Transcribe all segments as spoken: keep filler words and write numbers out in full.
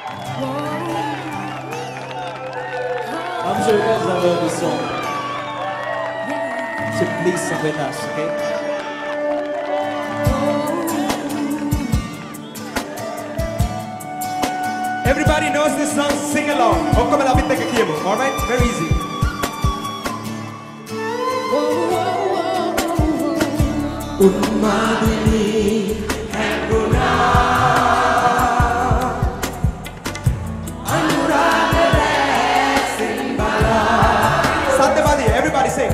I'm sure you guys have heard this song. So please sing with us, okay? Everybody knows this song, sing along. Huwag ka malapit na kakiyo mo. Alright? Very easy. Unmadili and Guna Anuragare Simbala. Satyavadi, everybody sing.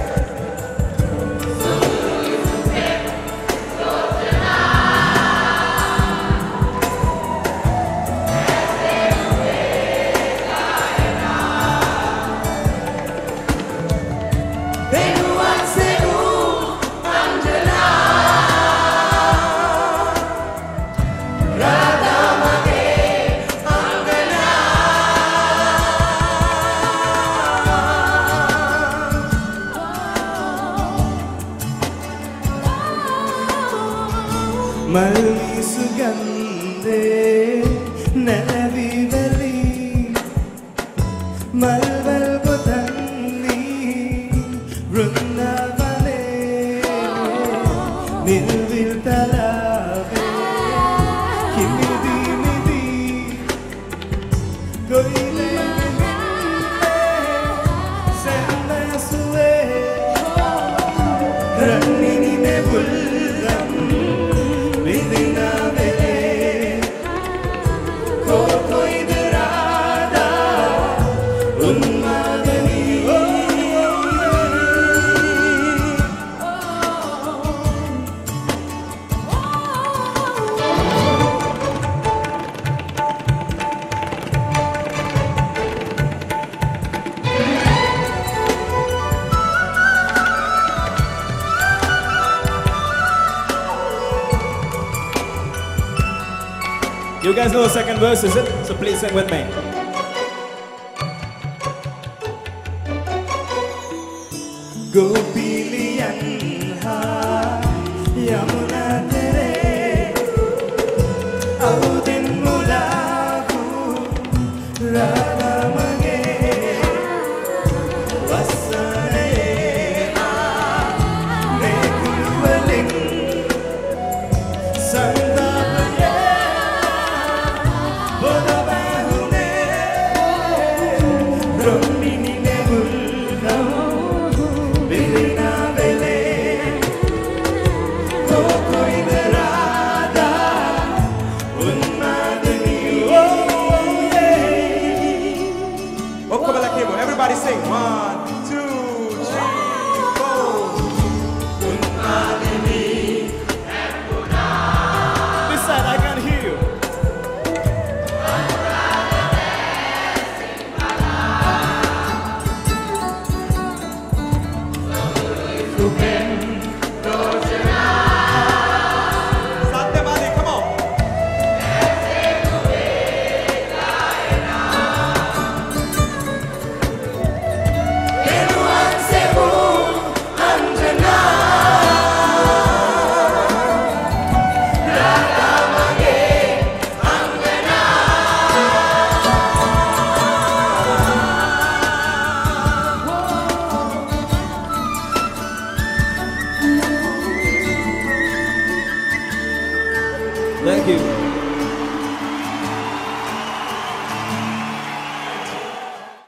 Malvi sugandhe nalavi vali malval pothanni vrundavane nilvil talave kimidi midi koile senda suwe rannini nebul You guys know the second verse, is it? So please sing with me. Gopiliyan ha Yamuna tere Audin mulaku Radha mange Vasane ha Nekuluvaling Sandapaya Bodavahune Romini nebulgam Everybody sing. One.